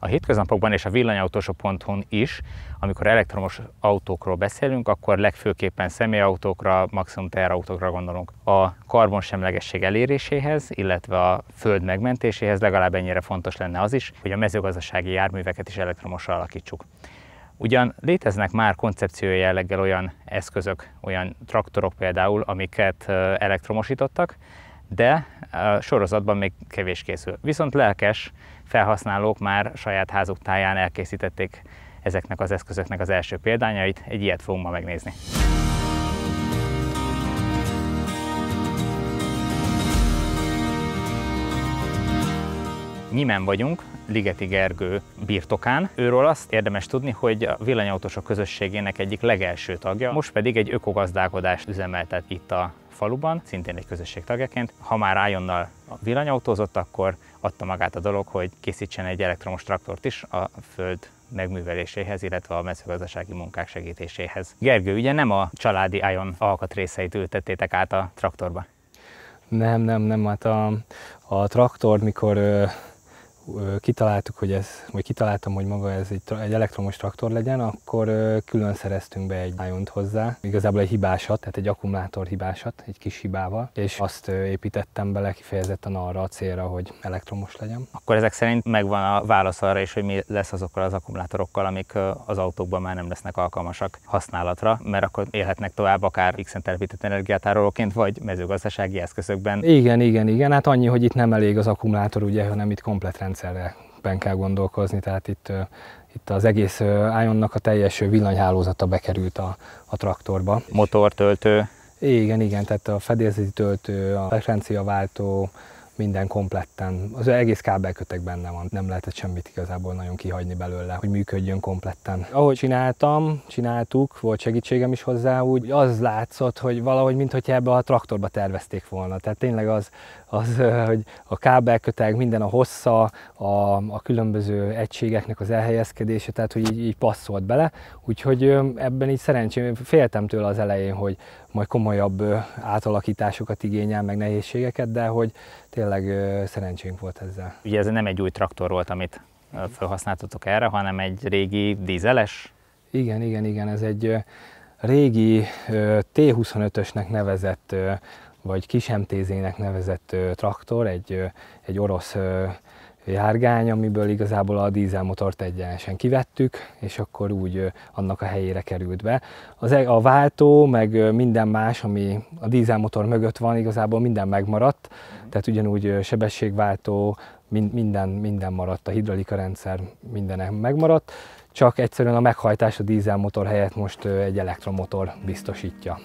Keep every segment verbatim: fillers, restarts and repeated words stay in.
A hétköznapokban és a villanyautósok pont hu-n is, amikor elektromos autókról beszélünk, akkor legfőképpen személyautókra, maximum teherautókra gondolunk. A karbonsemlegesség eléréséhez, illetve a föld megmentéséhez legalább ennyire fontos lenne az is, hogy a mezőgazdasági járműveket is elektromosra alakítsuk. Ugyan léteznek már koncepciói jelleggel olyan eszközök, olyan traktorok például, amiket elektromosítottak, de a sorozatban még kevés készül. Viszont lelkes felhasználók már saját házuk táján elkészítették ezeknek az eszközöknek az első példányait, egy ilyet fogunk ma megnézni. Nyimen vagyunk, Ligeti Gergő birtokán. Őről azt érdemes tudni, hogy a villanyautósok közösségének egyik legelső tagja, most pedig egy ökogazdálkodást üzemeltet itt a faluban, szintén egy közösség tagjaként. Ha már Ionnal villanyautózott, akkor adta magát a dolog, hogy készítsen egy elektromos traktort is a föld megműveléséhez, illetve a mezőgazdasági munkák segítéséhez. Gergő, ugye nem a családi Ion alkatrészeit ültettétek át a traktorba? Nem, nem, nem. Hát a, a traktor, mikor ö, ö, kitaláltuk, hogy ez, vagy kitaláltam, hogy maga ez egy, egy elektromos traktor legyen, akkor ö, külön szereztünk be egy Iont hozzá. Igazából egy hibásat, tehát egy akkumulátor hibásat, egy kis hibával, és azt ö, építettem bele kifejezetten arra a célra, hogy elektromos legyen. Akkor ezek szerint megvan a válasz arra is, hogy mi lesz azokkal az akkumulátorokkal, amik az autókban már nem lesznek alkalmasak használatra, mert akkor élhetnek tovább akár X-en telepített energiátárolóként, vagy mezőgazdasági eszközökben. Igen, igen, igen. Hát annyi, hogy itt nem elég az akkumulátor, ugye, hanem itt komplet rendszerben kell gondolkozni, tehát itt, itt az egész Ionnak a teljes villanyhálózata bekerült a, a traktorba. Motor, töltő. Igen, igen, tehát a fedélzeti töltő, a frekvenciaváltó, minden kompletten, az egész kábelköteg benne van, nem lehetett semmit igazából nagyon kihagyni belőle, hogy működjön kompletten. Ahogy csináltam, csináltuk, volt segítségem is hozzá, úgy az látszott, hogy valahogy mintha ebbe a traktorba tervezték volna. Tehát tényleg az, az hogy a kábelköteg, minden a hossza, a, a különböző egységeknek az elhelyezkedése, tehát hogy így, így passzolt bele. Úgyhogy ebben így szerencsém, féltem tőle az elején, hogy majd komolyabb átalakításokat igényel, meg nehézségeket, de hogy tényleg szerencsénk volt ezzel. Ugye ez nem egy új traktor volt, amit felhasználtatok erre, hanem egy régi dízeles? Igen, igen, igen, ez egy régi té huszonötösnek nevezett, vagy kis em té zé-nek nevezett traktor, egy, egy orosz járgány, amiből igazából a dízelmotort egyenesen kivettük, és akkor úgy annak a helyére került be. Az, a váltó, meg minden más, ami a dízelmotor mögött van, igazából minden megmaradt, tehát ugyanúgy sebességváltó, minden, minden maradt, a hidraulika rendszer mindenek megmaradt, csak egyszerűen a meghajtás a dízelmotor helyett most egy elektromotor biztosítja.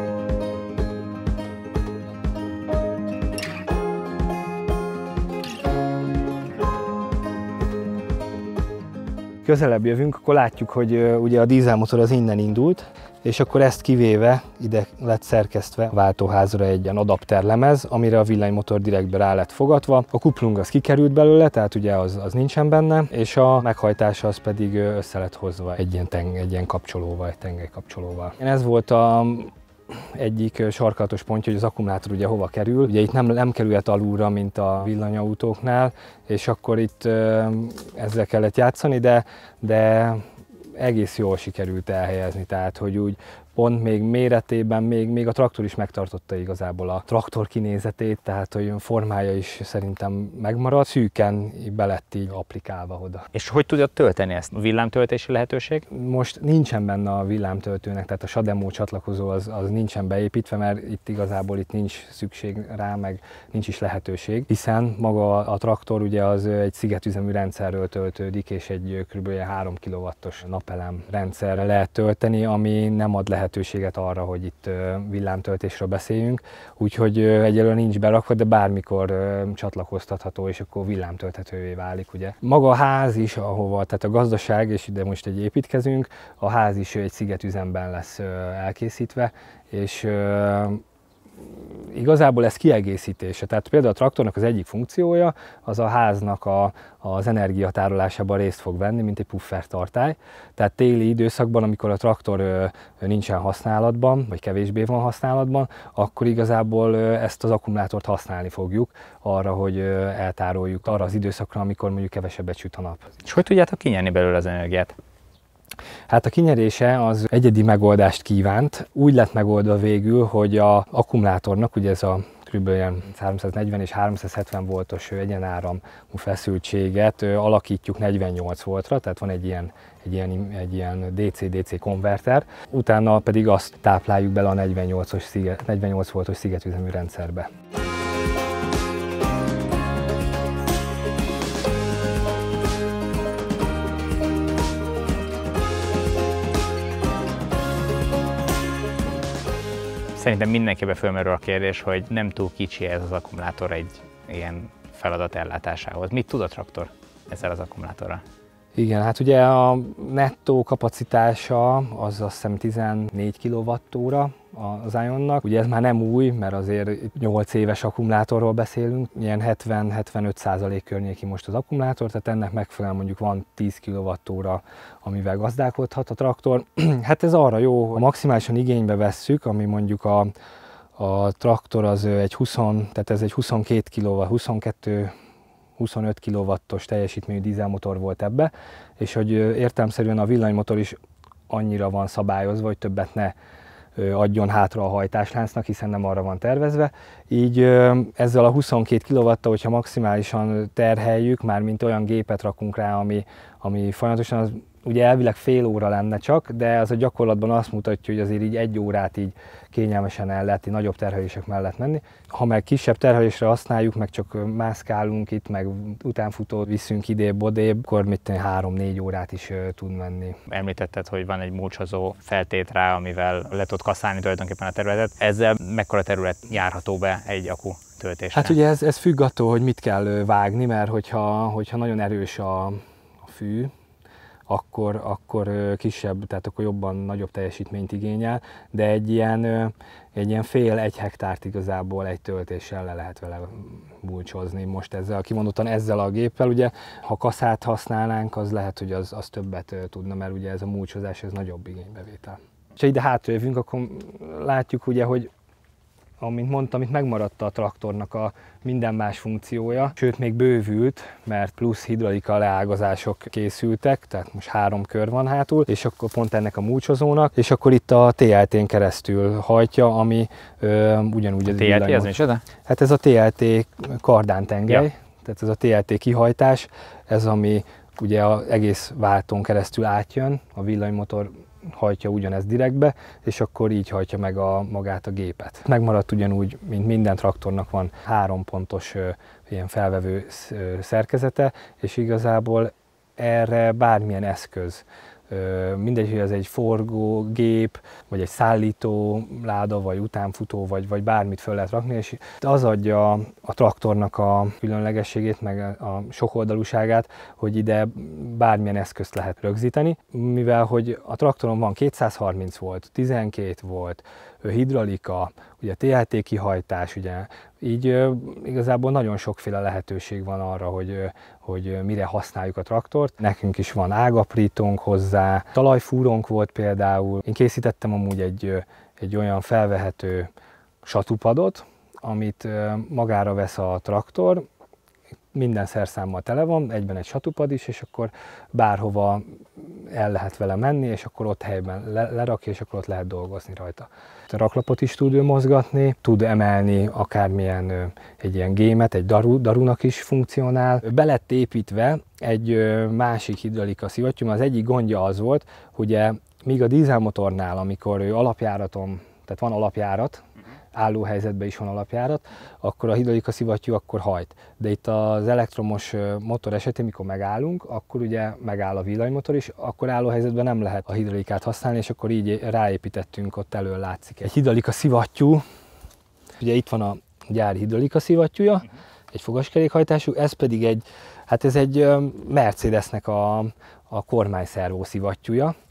Közelebb jövünk, akkor látjuk, hogy ugye a dízelmotor az innen indult, és akkor ezt kivéve ide lett szerkesztve a váltóházra egy ilyen adapterlemez, amire a villanymotor direktbe rá lett fogatva. A kuplung az kikerült belőle, tehát ugye az, az nincsen benne, és a meghajtása az pedig össze lett hozva egy ilyen, teng, egy ilyen kapcsolóval, egy tengelykapcsolóval. Ez volt a egyik sarkalatos pontja, hogy az akkumulátor ugye hova kerül. Ugye itt nem, nem kerülhet alulra, mint a villanyautóknál, és akkor itt ezzel kellett játszani, de, de egész jól sikerült elhelyezni, tehát hogy úgy pont még méretében, még, még a traktor is megtartotta igazából a traktor kinézetét, tehát hogy formája is szerintem megmaradt, szűken be lett így applikálva oda. És hogy tudod tölteni ezt? Villámtöltési lehetőség? Most nincsen benne a villámtöltőnek, tehát a SADEMO csatlakozó az, az nincsen beépítve, mert itt igazából itt nincs szükség rá, meg nincs is lehetőség, hiszen maga a traktor ugye az egy szigetüzemű rendszerről töltődik, és egy kb. három kilowattos napelem rendszerre lehet tölteni, ami nem ad lehetőséget lehetőséget arra, hogy itt villámtöltésről beszéljünk, úgyhogy egyelőre nincs berakva, de bármikor csatlakoztatható, és akkor villámtölthetővé válik, ugye. Maga a ház is, ahova, tehát a gazdaság, és ide most egy építkezünk, a ház is egy szigetüzemben lesz elkészítve, és igazából ez kiegészítése. Tehát például a traktornak az egyik funkciója az a háznak a, az energiatárolásában részt fog venni, mint egy puffertartály. Tehát téli időszakban, amikor a traktor ö, nincsen használatban, vagy kevésbé van használatban, akkor igazából ö, ezt az akkumulátort használni fogjuk arra, hogy ö, eltároljuk arra az időszakra, amikor mondjuk kevesebbet süt a nap. És hogy tudjátok kinyerni belőle az energiát? Hát a kinyerése az egyedi megoldást kívánt. Úgy lett megoldva végül, hogy az akkumulátornak, ugye ez a kb. háromszáznegyven és háromszázhetven voltos egyenáramú feszültséget alakítjuk negyvennyolc voltra, tehát van egy ilyen, egy ilyen, egy ilyen dé cé-dé cé konverter, utána pedig azt tápláljuk bele a negyvennyolc voltos szigetüzemű rendszerbe. Szerintem mindenkiben fölmerül a kérdés, hogy nem túl kicsi ez az akkumulátor egy ilyen feladat ellátásához. Mit tud a traktor ezzel az akkumulátorral? Igen, hát ugye a nettó kapacitása az azt hiszem tizennégy kilowattóra az Ionnak. Ugye ez már nem új, mert azért nyolc éves akkumulátorról beszélünk, ilyen hetven-hetvenöt százalék környéki most az akkumulátor, tehát ennek megfelelően mondjuk van tíz kilowattóra, amivel gazdálkodhat a traktor. Hát ez arra jó, ha maximálisan igénybe vesszük, ami mondjuk a, a traktor az egy húsz, tehát ez egy huszonkét kilowatt, huszonkettő huszonöt kilowattos teljesítményű dízelmotor volt ebbe, és hogy értelemszerűen a villanymotor is annyira van szabályozva, hogy többet ne adjon hátra a hajtásláncnak, hiszen nem arra van tervezve. Így ezzel a huszonkét kilowattal, hogyha maximálisan terheljük, már mint olyan gépet rakunk rá, ami, ami folyamatosan, az ugye elvileg fél óra lenne csak, de az a gyakorlatban azt mutatja, hogy azért így egy órát így kényelmesen el lehet így nagyobb terhelések mellett menni. Ha meg kisebb terhelésre használjuk, meg csak mászkálunk itt, meg utánfutót viszünk idébb-odébb, akkor mit három-négy órát is uh, tud menni. Említetted, hogy van egy mulcsozó feltét rá, amivel le tud kaszálni tulajdonképpen a területet. Ezzel mekkora terület járható be egy akku töltésre? Hát ugye ez, ez függ attól, hogy mit kell vágni, mert hogyha, hogyha nagyon erős a, a fű, Akkor, akkor kisebb, tehát akkor jobban nagyobb teljesítményt igényel, de egy ilyen, egy ilyen fél, egy hektárt igazából egy töltéssel le lehet vele mulcsozni. Most ezzel, kimondottan ezzel a géppel, ugye, ha kaszát használnánk, az lehet, hogy az, az többet tudna, mert ugye ez a mulcsozás, ez nagyobb igénybevétel. Ha ide hátrajövünk, akkor látjuk ugye, hogy amint mondtam, itt megmaradt a traktornak a minden más funkciója, sőt még bővült, mert plusz hidraulika leágazások készültek, tehát most három kör van hátul, és akkor pont ennek a mulcsozónak, és akkor itt a té el té-n keresztül hajtja, ami ö, ugyanúgy... A té el té az micsoda? Hát ez a té el té kardántengely, ja. Tehát ez a té el té kihajtás, ez ami ugye az egész váltón keresztül átjön, a villanymotor hajtja ugyanezt direktbe, és akkor így hajtja meg a, magát a gépet. Megmaradt ugyanúgy, mint minden traktornak van három pontos ö, ilyen felvevő szerkezete, és igazából erre bármilyen eszköz, ö, mindegy, hogy ez egy forgógép, vagy egy szállító láda, vagy utánfutó, vagy, vagy bármit föl lehet rakni, és az adja a traktornak a különlegességét, meg a sokoldalúságát, hogy ide bármilyen eszközt lehet rögzíteni, mivel hogy a traktoron van kétszázharminc volt, tizenkét volt, hidraulika, ugye té el té kihajtás, ugye, így ö, igazából nagyon sokféle lehetőség van arra, hogy, ö, hogy mire használjuk a traktort. Nekünk is van ágaprítónk hozzá, talajfúrónk volt például. Én készítettem amúgy egy, ö, egy olyan felvehető satupadot, amit ö, magára vesz a traktor, minden szerszámmal tele van, egyben egy satupad is, és akkor bárhova el lehet vele menni, és akkor ott helyben le, lerakja, és akkor ott lehet dolgozni rajta. A raklapot is tud mozgatni, tud emelni akármilyen egy ilyen gémet, egy daru, darunak is funkcionál. Be lett építve egy másik hidraulika szivattyú, az egyik gondja az volt, hogy míg a dízelmotornál, amikor ő alapjáraton, tehát van alapjárat, álló helyzetben is van alapjárat, akkor a hidraulika szivattyú akkor hajt. De itt az elektromos motor esetén, mikor megállunk, akkor ugye megáll a villanymotor is, akkor álló helyzetben nem lehet a hidraulikát használni, és akkor így ráépítettünk, ott elől látszik egy hidraulika szivattyú. Ugye itt van a gyári hidraulika szivattyúja, egy fogaskerékhajtású, ez pedig egy, hát ez egy Mercedesnek a, a kormányszervó szivattyúja.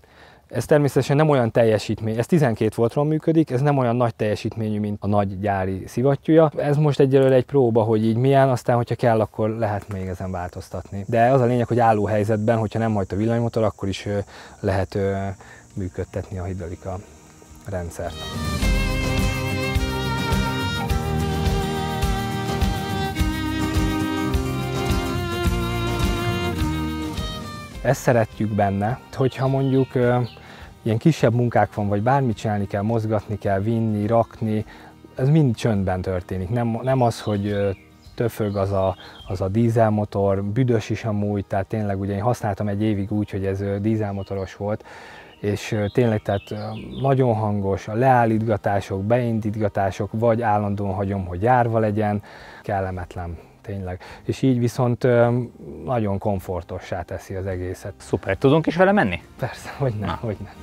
Ez természetesen nem olyan teljesítmény, ez tizenkét voltról működik, ez nem olyan nagy teljesítményű, mint a nagy gyári szivattyúja. Ez most egyelőre egy próba, hogy így milyen, aztán hogyha kell, akkor lehet még ezen változtatni. De az a lényeg, hogy álló helyzetben, hogyha nem hajt a villanymotor, akkor is lehet működtetni a hidraulika rendszert. Ezt szeretjük benne, hogyha mondjuk ö, ilyen kisebb munkák van, vagy bármit csinálni kell, mozgatni kell, vinni, rakni, ez mind csöndben történik. Nem, nem az, hogy ö, töfög az a, az a dízelmotor, büdös is amúgy, tehát tényleg ugye én használtam egy évig úgy, hogy ez ö, dízelmotoros volt, és ö, tényleg tehát ö, nagyon hangos, a leállítgatások, beindítgatások, vagy állandóan hagyom, hogy járva legyen, kellemetlen. Tényleg. És így viszont ö, nagyon komfortossá teszi az egészet. Szuper, tudunk is vele menni? Persze, hogy nem, hogy nem.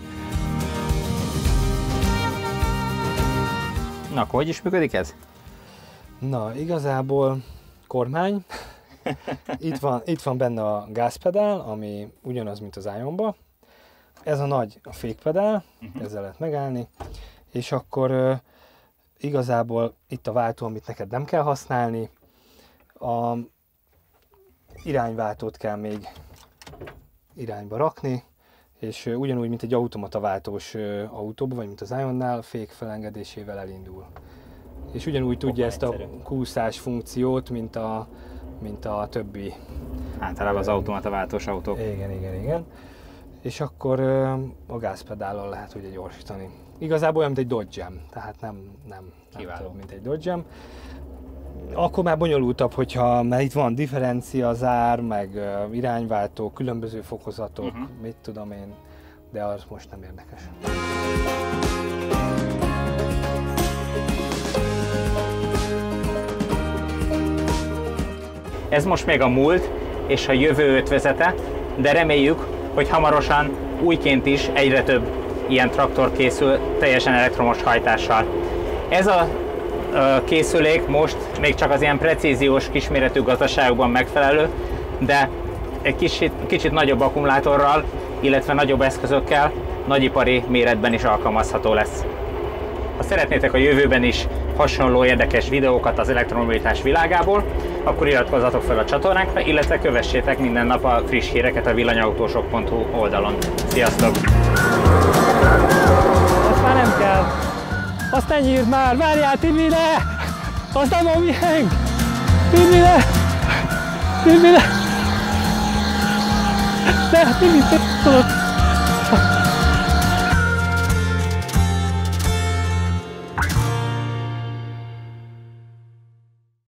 Na, akkor hogy is működik ez? Na, igazából kormány. Itt van, itt van benne a gázpedál, ami ugyanaz, mint az Ionban. Ez a nagy a fékpedál, uh-huh. Ezzel lehet megállni. És akkor ö, igazából itt a váltó, amit neked nem kell használni. A irányváltót kell még irányba rakni, és ugyanúgy, mint egy automata váltós autóban, vagy mint az Ionnál, fék felengedésével elindul. És ugyanúgy tudja ezt a kúszás funkciót, mint a, mint a többi. Általában az automata váltós autók. Igen, igen, igen. És akkor a gázpedállal lehet ugye gyorsítani. Igazából olyan, mint egy Dodge-em, tehát nem, nem, nem tudom, mint egy Dodge-em. Akkor már bonyolultabb, hogyha, mert itt van differencia, zár, meg uh, irányváltó, különböző fokozatok, uh-huh. mit tudom én, de az most nem érdekes. Ez most még a múlt és a jövő ötvezete, de reméljük, hogy hamarosan újként is egyre több ilyen traktor készül teljesen elektromos hajtással. Ez a készülék most még csak az ilyen precíziós kisméretű gazdaságokban megfelelő, de egy kicsit, kicsit nagyobb akkumulátorral, illetve nagyobb eszközökkel nagyipari méretben is alkalmazható lesz. Ha szeretnétek a jövőben is hasonló érdekes videókat az elektromobilitás világából, akkor iratkozzatok fel a csatornánkra, illetve kövessétek minden nap a friss híreket a villanyautósok pont hu oldalon. Sziasztok! Azt már nem kell! Azt ne nyírd már! Várjál, Tibi, le! Az nem a miénk! Tibi, le! Tibi, le! Ne, Tibi, tudod!